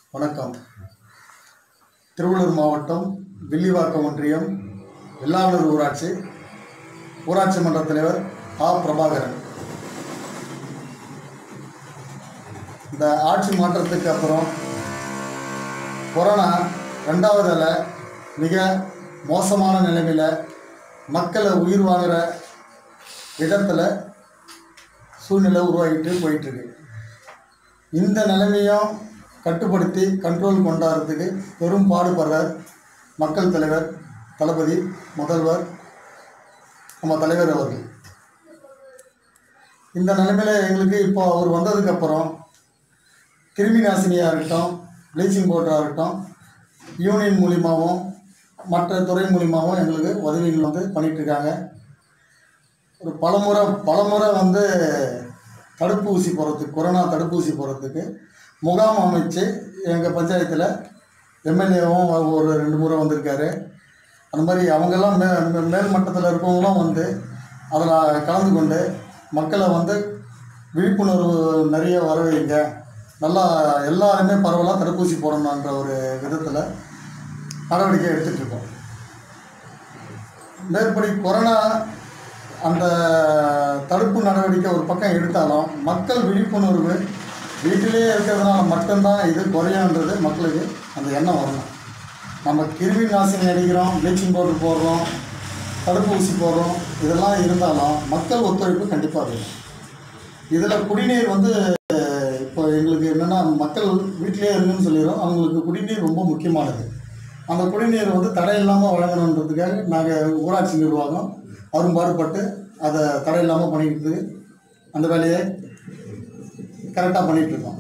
வணக்கம். திருவள்ளூர் மாவட்டம் வில்லிவாக்கம் ஒன்றியம் வெள்ளாளூர் ஊராட்சி மன்ற தலைவர் ஆ. பிரபாகரன். இந்த ஆட்சி மாற்றத்துக்கு அப்புறம் கொரோனா 2வது அலை மிக மோசமான நிலைமையில் மக்களை உயிர் வாங்குகிற விதத்தில் சூழ்நிலை உருவாகிட்டு போயிட்டுருக்கு. இந்த நிலைமையும் கட்டுப்படுத்தி கண்ட்ரோல் கொண்டாடுறதுக்கு பெரும் பாடுபடுறார் மக்கள் தலைவர் தளபதி முதல்வர் நம்ம தலைவர் அவர்கள். இந்த நிலைமையில் எங்களுக்கு இப்போ அவர் வந்ததுக்கப்புறம் கிருமி நாசினியாக இருக்கட்டும், ப்ளீச்சிங் பவுடராக இருக்கட்டும், யூனியன் மூலிமாவும் மற்ற துறை மூலிமாவும் எங்களுக்கு உதவிகள் பண்ணிகிட்ருக்காங்க. ஒரு பலமுறை தடுப்பூசி போடுறதுக்கு, கொரோனா தடுப்பூசி போடுறதுக்கு முகாம் அமைச்சு எங்கள் பஞ்சாயத்தில் எம்எல்ஏவும் ஒரு 2 முறை வந்திருக்காரு. அந்த மாதிரி அவங்கெல்லாம் மேல் மட்டத்தில் இருக்கவங்களும் அதில் கலந்து கொண்டு மக்களை விழிப்புணர்வு நிறைய வர வைங்க, நல்லா எல்லாருமே பரவலாக தடுப்பூசி போடணுன்ற ஒரு விதத்தில் நடவடிக்கை எடுத்துகிட்ருக்கோம். மேற்படி கொரோனா அந்த தடுப்பு நடவடிக்கை ஒரு பக்கம் எடுத்தாலும் மக்கள் விழிப்புணர்வு வீட்டிலேயே இருக்கிறதுனால மட்டும்தான் இது குறையான்றது மக்களுக்கு அந்த எண்ணம் வரணும். நம்ம கிருமி நாசினி அடிக்கிறோம், ப்ளீச்சிங் பவுடர் போடுறோம், தடுப்பூசி போடுறோம், இதெல்லாம் இருந்தாலும் மக்கள் ஒத்துழைப்பு கண்டிப்பாக வேணும். இதில் குடிநீர் இப்போ எங்களுக்கு என்னென்னா, மக்கள் வீட்டிலே இருக்குன்னு சொல்லிடுறோம், அவங்களுக்கு குடிநீர் ரொம்ப முக்கியமானது. அந்த குடிநீர் தடை இல்லாமல் வழங்கணுன்றதுக்காக நாங்கள் ஊராட்சி நிர்வாகம் அரும்பாடுபட்டு அதை தடை இல்லாமல் பண்ணிக்கிட்டு அந்த வேலையை கரெக்டாக பண்ணிகிட்ருக்கோம்.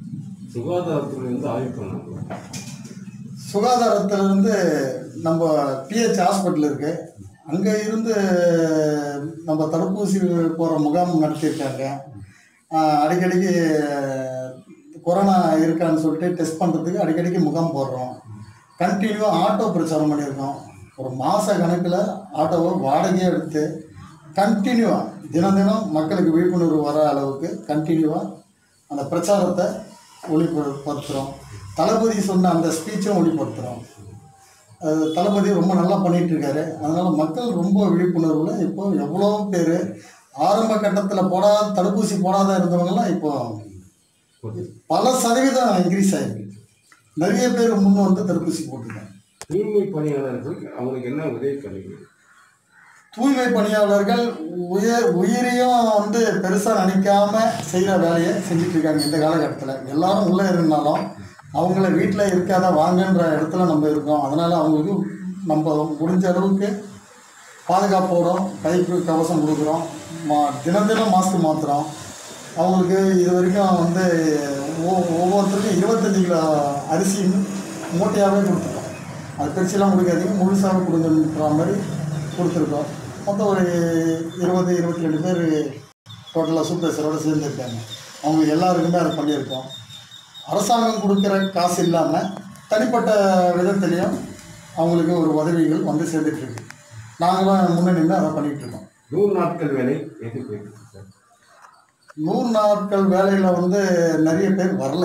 சுகாதாரத்திலிருந்து நம்ம பிஹெச் ஹாஸ்பிட்டல் இருக்குது, அங்கே இருந்து நம்ம தடுப்பூசி போகிற முகாம் நடத்தியிருக்காங்க. அடிக்கடிக்கு கொரோனா இருக்கான்னு சொல்லிட்டு டெஸ்ட் பண்ணுறதுக்கு அடிக்கடிக்கு முகாம் போடுறோம். கண்டினியூவாக ஆட்டோ பிரச்சாரம் பண்ணியிருக்கோம். ஒரு மாத கணக்கில் ஆட்டோவை வாடகையே எடுத்து கண்டினியூவாக தினம் மக்களுக்கு விழிப்புணர்வு வர அளவுக்கு கண்டினியூவாக அந்த பிரச்சாரத்தை ஒளிப்படுத்துகிறோம். தளபதி சொன்ன அந்த ஸ்பீச்சும் ஒளிப்படுத்துகிறோம். தளபதி ரொம்ப நல்லா பண்ணிகிட்ருக்காரு. அதனால் மக்கள் ரொம்ப விழிப்புணர்வில் இப்போ எவ்வளோ பேர் ஆரம்ப கட்டத்தில் தடுப்பூசி போடாத இருந்தவங்கலாம் இப்போ பல சதவீதம் இன்க்ரீஸ் ஆகிருக்கு. நிறைய பேர் முன்னே தடுப்பூசி போட்டிருக்காங்க. தூய்மை பணியாளர்கள் அவங்களுக்கு என்ன உதவி கிடைக்கும்? தூய்மை பணியாளர்கள் உயிரையும் பெருசாக நினைக்காமல் செய்கிற வேலையை செஞ்சிட்ருக்காங்க. இந்த காலகட்டத்தில் எல்லாரும் உள்ளே இருந்தாலும் அவங்கள வீட்டில் இருக்காத வாங்கன்ற இடத்துல நம்ம இருக்கோம். அதனால் அவங்களுக்கு நம்ம முடிஞ்ச அளவுக்கு பாதுகாப்போடும் கைக்கு கவசம் கொடுக்குறோம், தினம் மாஸ்க் மாற்றுறோம். அவங்களுக்கு இது வரைக்கும் ஒவ்வொருத்தருக்கும் 25 கிலோ அரிசி மூட்டையாகவே கொடுத்துருக்கோம். அது பெருசெல்லாம் கொடுக்காதீங்க, முழுசாக கொடுங்கன்ற மாதிரி கொடுத்துருக்கோம். மொத்தம் ஒரு 22 பேர் டோட்டலாக சூப்பர்வைசரோடு சேர்ந்துருக்காங்க. அவங்களுக்கு எல்லாருக்குமே அதை பண்ணியிருக்கோம். அரசாங்கம் கொடுக்குற காசு இல்லாமல் தனிப்பட்ட விதத்துலேயும் அவங்களுக்கு ஒரு உதவிகள் சேர்ந்துட்டுருக்கு. நாங்களும் முன்னே நின்று அதை பண்ணிகிட்ருக்கோம். 100 நாட்கள் வேலை எது போயிட்டு சார்? 100 நாட்கள் வேலையில் நிறைய பேர் வரல,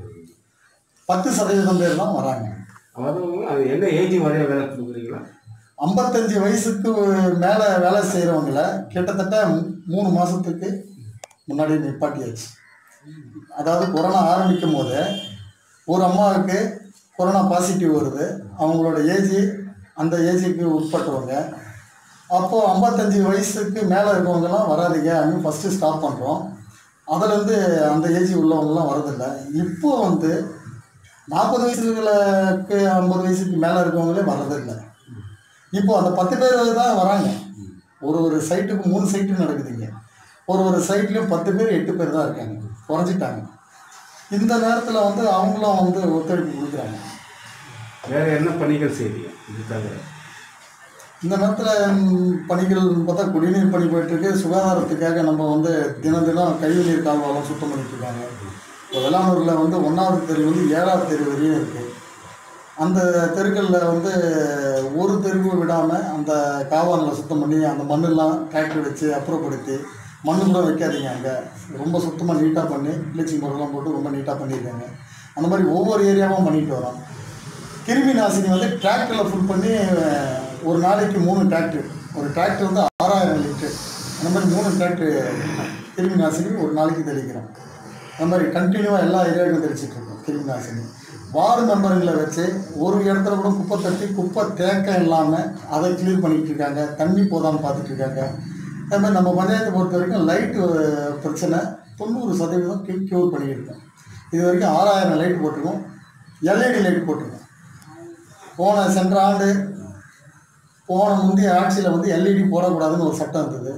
10% பேர் தான் வராங்க. அது என்ன ஏஜ் வரைய வேலை கொடுக்குறீங்களா? 55 வயசுக்கு மேலே வேலை செய்கிறவங்கள கிட்டத்தட்ட 3 மாதத்துக்கு முன்னாடி நிப்பாட்டியாச்சு. அதாவது கொரோனா ஆரம்பிக்கும் போது ஒரு அம்மாவுக்கு கொரோனா பாசிட்டிவ் வருது, அவங்களோட ஏஜ் அந்த ஏஜுக்கு உட்பட்டவங்க. அப்போது 55 வயசுக்கு மேலே இருக்கவங்கலாம் வராதிங்க அப்படின்னு ஃபஸ்ட்டு ஸ்டாப் பண்ணுறோம். அதுலேருந்து அந்த ஏஜ் உள்ளவங்கலாம் வரதில்லை. இப்போது 40 வயசுகளுக்கு 50 வயசுக்கு மேலே இருக்கவங்களே வர்றதில்லை. இப்போது அந்த 10 பேர் தான் வராங்க. ஒரு சைட்டுக்கு 3 சைட்டு நடக்குதுங்க. ஒரு சைட்லேயும் 10 பேர் 8 பேர் தான் இருக்காங்க, குறைஞ்சிட்டாங்க. இந்த நேரத்தில் அவங்களும் ஒத்துழைப்பு கொடுக்குறாங்க. வேறு என்ன பணிகள் செய்றீங்க இதுக்காக? இந்த நேரத்தில் பணிகள் பார்த்தா குடிநீர் பணி போயிட்டுருக்கு. சுகாதாரத்துக்காக நம்ம தினம் கழிவுநீர் கால்வாலாம் சுத்தம் பண்ணிட்டுருக்காங்க. இப்போ வெள்ளானூரில் 1வது தெரு 7வது தெரு வரையும் இருக்குது. அந்த தெருக்களில் ஒரு தெருவு விடாமல் அந்த காவான்களை சுத்தம் பண்ணி அந்த மண்ணெல்லாம் டிராக்டர் வச்சு அப்புறப்படுத்தி மண்ணு கூட வைக்காதீங்க, அங்கே ரொம்ப சுத்தமாக நீட்டாக பண்ணி ப்ளீச்சிங் பவுடர்லாம் போட்டு ரொம்ப நீட்டாக பண்ணியிருக்காங்க. அந்த மாதிரி ஒவ்வொரு ஏரியாவும் பண்ணிட்டு வரோம். கிருமி நாசினி வந்து டிராக்டரில் ஃபுல் பண்ணி ஒரு நாளைக்கு 3 டிராக்டர், ஒரு டிராக்டர் வந்து 6000 லிட்டர், அந்த மாதிரி 3 டிராக்டர் கிருமி நாசினி ஒரு நாளைக்கு தெளிக்கிறோம். அந்த மாதிரி கண்டினியூவாக எல்லா ஏரியாவுக்கும் தெளிச்சிட்ருக்கோம் கிருமி நாசினி. வார்டு மெம்பருங்களை வச்சு ஒரு இடத்துல கூட குப்பை தட்டி குப்பை தேக்கம் இல்லாமல் அதை கிளீன் பண்ணிகிட்டு இருக்காங்க, தண்ணி போதாமல் பார்த்துட்டு இருக்காங்க. அதே மாதிரி நம்ம பஞ்சாயத்தை பொறுத்த வரைக்கும் லைட்டு பிரச்சனை 90% க்யூர் பண்ணியிருக்கோம். இது வரைக்கும் 6000 லைட் போட்டிருக்கோம், எல்இடி லைட் போட்டிருக்கோம். சென்ற ஆண்டு முந்தைய ஆட்சியில் வந்து எல்இடி போடக்கூடாதுன்னு ஒரு சட்டம் இருந்தது.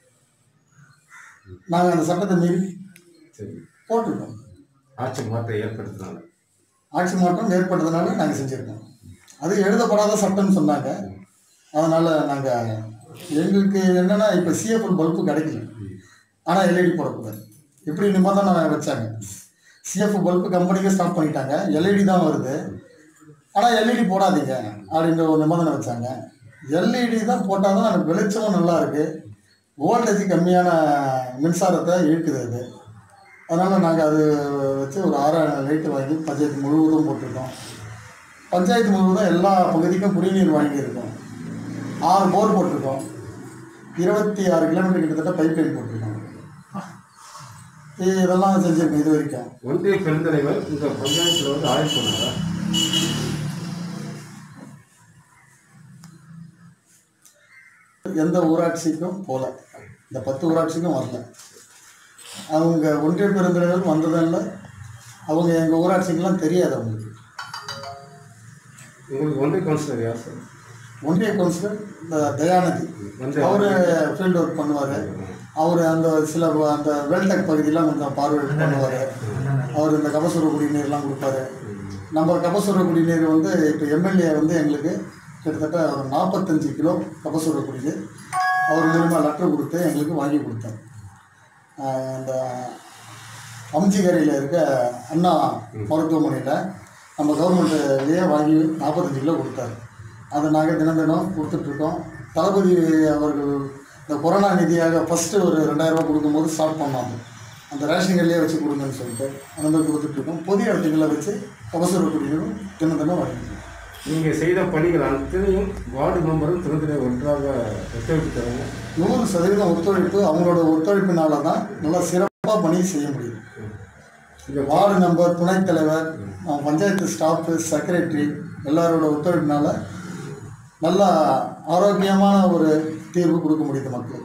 நாங்கள் அந்த சட்டத்தை மீறி போட்டிருக்கோம். ஆட்சி மாற்றம் ஏற்பட்டதுனால நாங்கள் செஞ்சுருக்கோம். அது எழுதப்படாத சட்டம்னு சொன்னாங்க. அதனால் நாங்கள் எங்களுக்கு என்னென்னா இப்போ சிஎஃப்எல் பல்பு கிடைக்கல, ஆனால் எல்இடி போடக்கூடாது இப்படி நிபந்தனை வச்சாங்க. சிஎஃப் பல்பு கம்பெனிக்கே ஸ்டாப் பண்ணிட்டாங்க, எல்இடி தான் வருது, ஆனால் எல்இடி போடாதீங்க அப்படின்ற ஒரு நிபந்தனை வச்சாங்க. எல்இடி தான் போட்டால் தான் எனக்கு வெளிச்சமும் நல்லா இருக்குது, வோல்டேஜ் கம்மியான மின்சாரத்தை இழுக்குது அது. அதனால் நாங்கள் அது வச்சு ஒரு 6000 லைட்டு வாங்கி பஞ்சாயத்து முழுவதும் போட்டிருக்கோம். பஞ்சாயத்து முழுவதும் எல்லா பகுதிக்கும் குடிநீர் வாங்கியிருக்கோம். 6 போர் போட்டிருக்கோம், 26 கிலோமீட்டர் கிட்டத்தட்ட பைப் லைன் போட்டிருக்கோம். இதெல்லாம் செஞ்சுருக்கோம் இது வரைக்கும். ஒன்றிய பெருந்தலைவர் இந்த பஞ்சாயத்தில் வந்து ஆய்வு பண்ணாங்க. எந்த ஊராட்சிக்கும் போகல, இந்த 10 ஊராட்சிக்கும் வரல. அவங்க ஒன்றிய பெருந்தலைவர் வந்ததில்லை, அவங்க எங்கள் ஊராட்சிக்கெல்லாம் தெரியாது அவங்களுக்கு. உங்களுக்கு ஒன்றிய கவுன்சிலர் யார் சார்? ஒன்றிய கவுன்சிலர் தயாநிதி, அவர் ஃபீல்டு ஒர்க் பண்ணுவார். அவர் அந்த சில அந்த வேல்டெக் பகுதியெலாம் கொஞ்சம் பார்வையிட்டு பண்ணுவார். அவர் இந்த கபசுர குடிநீர்லாம் கொடுப்பாரு. நம்ம கபசுர குடிநீர் வந்து இப்போ எம்எல்ஏ வந்து எங்களுக்கு கிட்டத்தட்ட ஒரு 45 கிலோ கபசுர குடிநீர் அவர் மூலமாக லெட்டர் கொடுத்து எங்களுக்கு வாங்கி கொடுத்தார். அந்த அம்ஜிகரையில் இருக்க அண்ணா மருத்துவமனையில் நம்ம கவர்மெண்ட்லேயே வாங்கி 45 கிலோ கொடுத்தாரு. அதை நாங்கள் தினம் தினம் கொடுத்துட்ருக்கோம். தளபதி அவர்கள் இந்த கொரோனா நிதியாக ஃபஸ்ட்டு ஒரு 2000 ரூபா கொடுக்கும்போது ஸ்டார்ட் பண்ணாங்க, அந்த ரேஷன் கடையிலே வச்சு கொடுங்கன்னு சொல்லிட்டு அந்த மாதிரி கொடுத்துட்ருக்கோம். பொது இடத்துக்களை வச்சு கபசுர குடிநீரும் தினம் தினம் வாங்கிக்கிறோம். நீங்கள் செய்த பணிகள் அனைத்தையும் வார்டு மெம்பரும் தினத்திலே ஒன்றாக ஒத்துழைப்பு தராங்க. 100% ஒத்துழைப்பு. அவங்களோட ஒத்துழைப்பினால தான் நல்லா சிறப்பாக பணி செய்ய முடியும். இந்த வார்டு மெம்பர், துணைத் தலைவர், பஞ்சாயத்து ஸ்டாஃபு, செக்ரட்டரி எல்லாரோட ஒத்துழைப்பினால நல்லா ஆரோக்கியமான ஒரு தீர்வு கொடுக்க முடியுது மக்களுக்கு.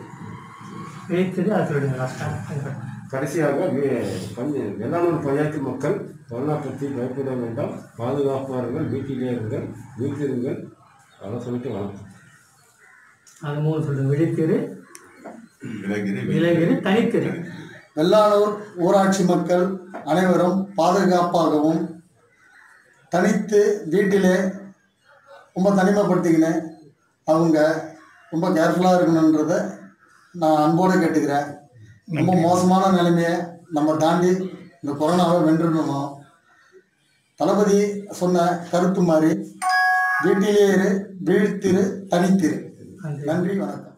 கடைசியாக வெள்ளானூர் பஞ்சாயத்து மக்கள் கொரோனா பற்றி பயப்பட வேண்டாம், பாதுகாப்பார்கள், வீட்டிலே இருங்கள், வீட்டிருங்கள், அதை சொல்லிட்டு வணக்கம். அது 3 சொல்லுங்கள். விழித்திரு, விலகிரு, தனித்திரு. வெள்ளானூர் ஊராட்சி மக்கள் அனைவரும் பாதுகாப்பாகவும் தனித்து வீட்டிலே ரொம்ப தனிமைப்படுத்திக்கின்னு அவங்க ரொம்ப கேர்ஃபுல்லாக இருக்கணுன்றதை நான் அன்போடு கேட்டுக்கிறேன். ரொம்ப மோசமான நிலைமையை நம்ம தாண்டி இந்த கொரோனாவை வென்றுடணும். தளபதி சொன்ன கருத்து மாதிரி வீட்டிலே இரு, வீழ்த்திரு, தனித்திரு. நன்றி, வணக்கம்.